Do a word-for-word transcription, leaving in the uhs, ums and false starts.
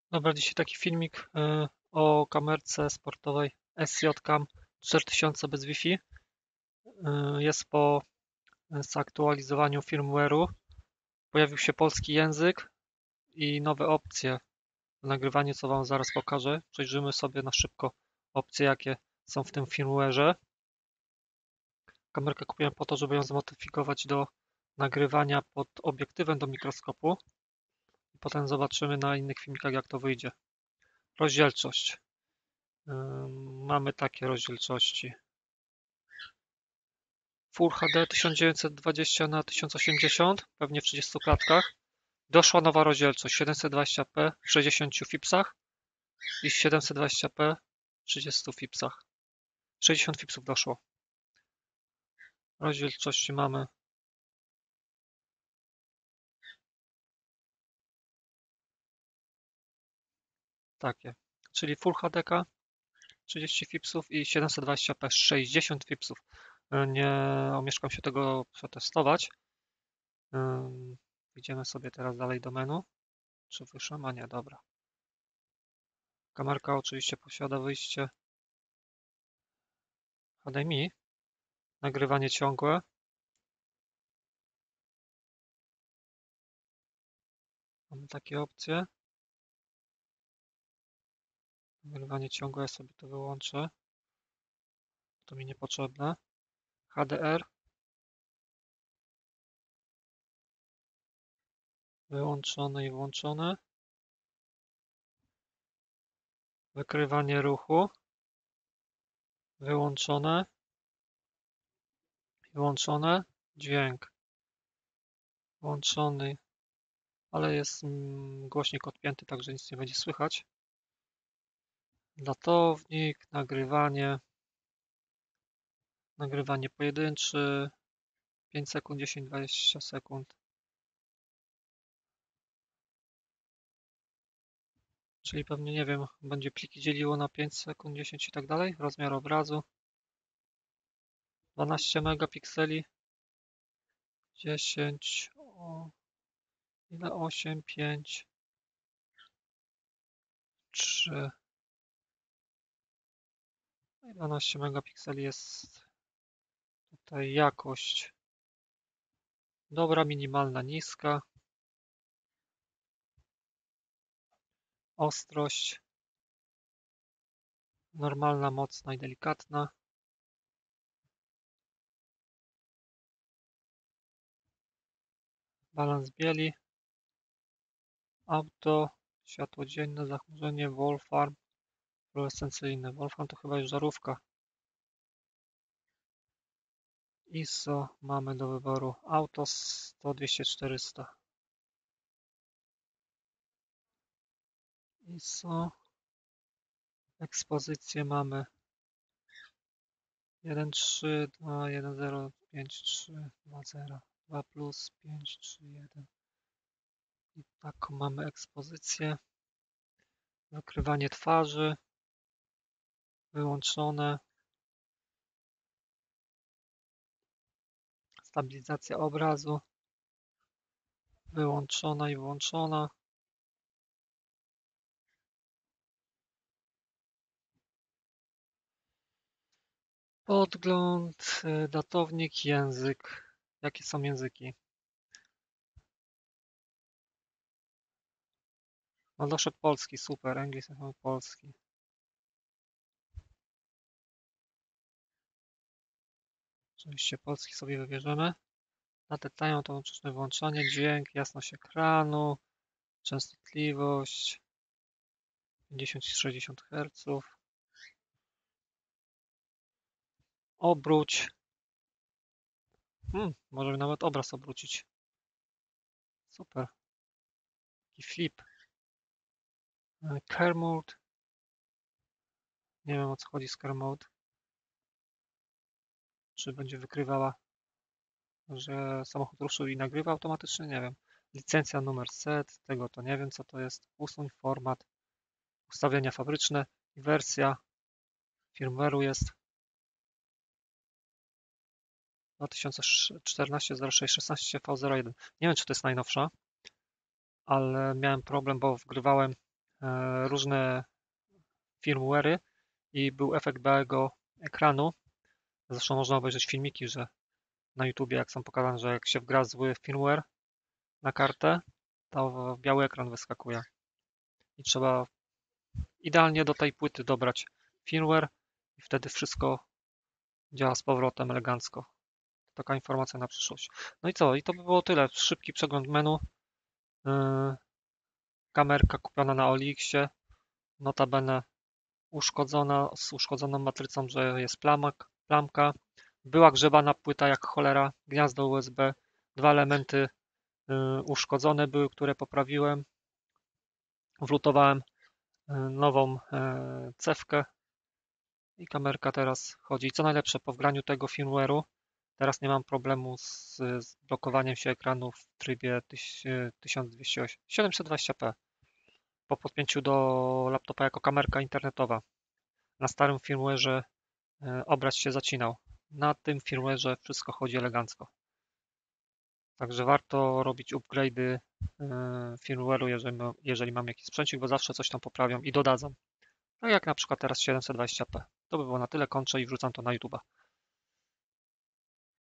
Dobra, dzisiaj taki filmik y, o kamerce sportowej S J Cam cztery tysiące bez Wi-Fi. Y, Jest po zaktualizowaniu firmware'u. Pojawił się polski język i nowe opcje w nagrywaniu, co Wam zaraz pokażę. Przejrzymy sobie na szybko opcje, jakie są w tym firmware'ze. Kamerkę kupiłem po to, żeby ją zmodyfikować do nagrywania pod obiektywem do mikroskopu. I potem zobaczymy na innych filmikach, jak to wyjdzie. Rozdzielczość. Mamy takie rozdzielczości: Full H D tysiąc dziewięćset dwadzieścia na tysiąc osiemdziesiąt, pewnie w trzydziestu klatkach. Doszła nowa rozdzielczość siedemset dwadzieścia p w sześćdziesięciu fipsach i siedemset dwadzieścia p w trzydziestu fipsach. sześćdziesiąt fipsów doszło. Rozdzielczości mamy takie, czyli Full H D trzydzieści fipsów i siedemset dwadzieścia p sześćdziesiąt fipsów. Nie omieszkam się tego przetestować. Idziemy sobie teraz dalej do menu. Czy wyszłam? A nie, dobra. Kamerka oczywiście posiada wyjście H D M I, nagrywanie ciągłe. Mamy takie opcje. Nagrywanie ciągłe, ja sobie to wyłączę. To mi niepotrzebne. H D R. Wyłączone i włączone. Wykrywanie ruchu. Wyłączone. Włączone. Dźwięk. Włączony, ale jest głośnik odpięty, także nic nie będzie słychać. Datownik, nagrywanie. Nagrywanie pojedynczy. pięć sekund, dziesięć, dwadzieścia sekund. Czyli pewnie, nie wiem, będzie pliki dzieliło na pięć sekund, dziesięć i tak dalej. Rozmiar obrazu dwanaście megapikseli, dziesięć, o, ile, osiem, pięć, trzy, dwanaście megapikseli jest tutaj jakość. Dobra, minimalna, niska. Ostrość. Normalna, mocna i delikatna. Balans bieli. Auto, światło dzienne, zachmurzenie, Wolfram, fluorescencyjne. Wolfram to chyba już żarówka. I S O mamy do wyboru auto sto, dwieście, czterysta. I S O. Ekspozycję mamy jeden trzy dwa jeden zero pięć trzy dwa zero dwa plus pięć trzy jeden. I taką mamy ekspozycję. Wykrywanie twarzy wyłączone. Stabilizacja obrazu wyłączona i włączona. Podgląd, datownik, język. Jakie są języki? No doszedł polski, super, angielski, polski. Oczywiście polski sobie wybierzemy. Na detale automatyczne włączanie, dźwięk, jasność ekranu, częstotliwość pięćdziesiąt i sześćdziesiąt herców. Obróć. Hmm, możemy nawet obraz obrócić. Super. Taki flip. Car mode. Nie wiem, o co chodzi z car mode. Czy będzie wykrywała, że samochód ruszył i nagrywa automatycznie? Nie wiem. Licencja numer set. Tego to nie wiem, co to jest. Usuń format. Ustawienia fabryczne. Wersja firmware'u jest dwa tysiące czternaście zero sześć szesnaście V zero jeden. Nie wiem, czy to jest najnowsza, ale miałem problem, bo wgrywałem różne firmware'y i był efekt białego ekranu. Zresztą można obejrzeć filmiki, że na YouTubie, jak są pokazane, że jak się wgra zły firmware na kartę, to biały ekran wyskakuje. I trzeba idealnie do tej płyty dobrać firmware i wtedy wszystko działa z powrotem elegancko. Taka informacja na przyszłość. No i co? I to by było tyle. Szybki przegląd menu. Yy, kamerka kupiona na Olixie. Notabene uszkodzona, z uszkodzoną matrycą, że jest plamak, plamka. Była grzebana płyta jak cholera. Gniazdo U S B. Dwa elementy yy, uszkodzone były, które poprawiłem. Wlutowałem yy, nową yy, cewkę i kamerka teraz chodzi. I co najlepsze, po wgraniu tego firmware'u teraz nie mam problemu z, z blokowaniem się ekranu w trybie tysiąc dwieście siedemset dwadzieścia p po podpięciu do laptopa jako kamerka internetowa. Na starym firmware'ze obraz się zacinał. Na tym firmware'ze wszystko chodzi elegancko. Także warto robić upgrade'y firmware'u, jeżeli, jeżeli mam jakiś sprzęcik, bo zawsze coś tam poprawią i dodadzą. Tak jak na przykład teraz siedemset dwadzieścia p. To by było na tyle, kończę i wrzucam to na YouTube'a.